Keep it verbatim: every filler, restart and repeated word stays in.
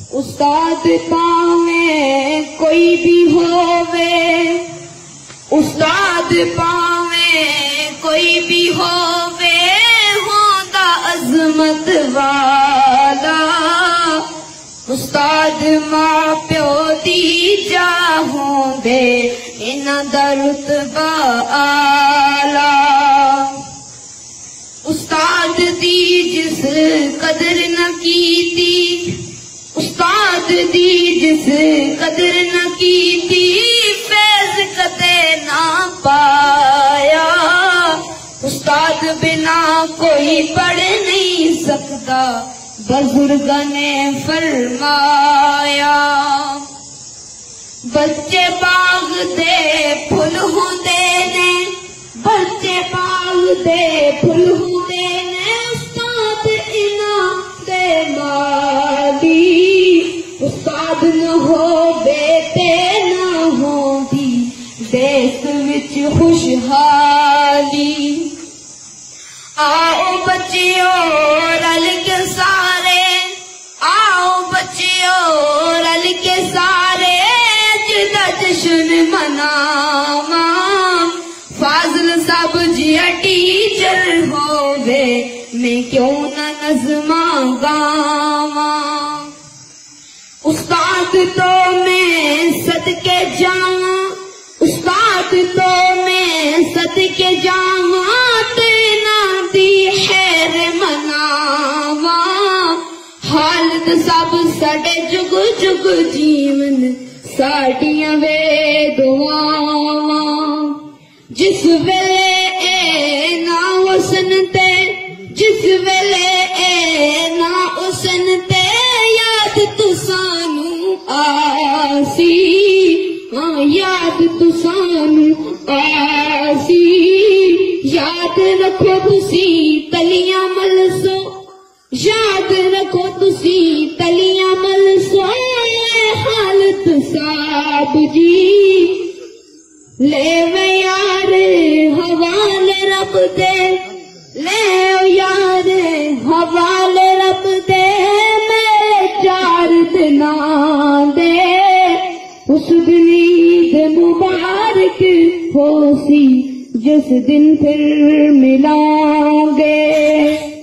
استاد پاویں کوئی بھی ہووے، استاد پاویں کوئی بھی ہووے، ہوندا عظمت والا، استاد ماں پیو دی جا ہوندے انہاں دا رتبہ آلہ، استاد دی جس قدر نہ کیتی، استاد دی جس قدر نہ کیتی، فیض کتے نہ پایا، استاد بنا کوئی پڑھ نہیں سکتا، بزرگاں نے فرمایا، بچے باغ دے پھل ہوندے نے، بچے باغ دے پھل ہوندے نے، استاد انہاں دے مالی، استاد نہ ہو بیٹے نہ ہوندی دیس وچ خوشحالی، آؤ بچیو رل کے سارے، آؤ بچیو رل کے سارے، جدا جشن مناواں، فاضل صاحب جیا ٹیچر ہووے، میں کیوں نہ نظماں گاواں، استاد تو میں صدقے جاواں، استاد تو میں صدقے جاواں، تینا دی خیر مناواں، حالت سب ساڈے جگ جگ جیون ساڈیاں وے دعاواں، جس ویلے اے نا حسن تے، جس ویلے اے نا حسن تے، یاد تو سانو آسی، ہاں یاد تو سانو آسی، یاد رکھو تسی تلیاں ملسو، یاد رکھو تسی تلیاں ملسو، حالت صاحب جی لے وے یار حوالے رب دے، لے یار حوالے رب دے، میرے چار دناں دے، اس دن عید مبارک ہو سی جس دن پھر ملیں گے۔